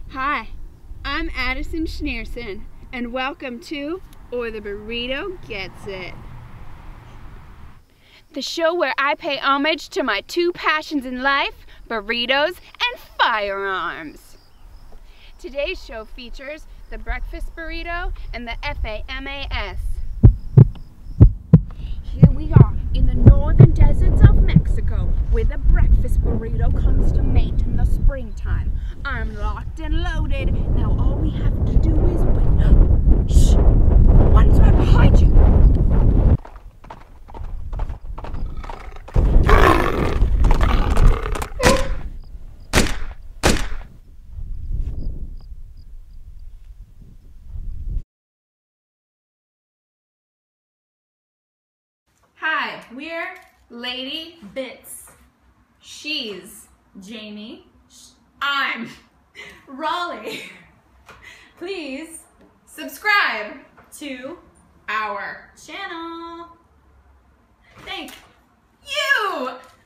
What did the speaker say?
Hi, I'm Addison Schneerson, and welcome to Or the Burrito Gets It, the show where I pay homage to my two passions in life, burritos and firearms. Today's show features the breakfast burrito and the FAMAS. Here we are in the northern deserts of Mexico, where the breakfast burrito comes to mate in the springtime. I'm locked and loaded. Now all we have to do is wait. Shh! One's right behind you. Hi, we're Lady Bits. She's Jamie. I'm Raleigh. Please subscribe to our channel. Thank you.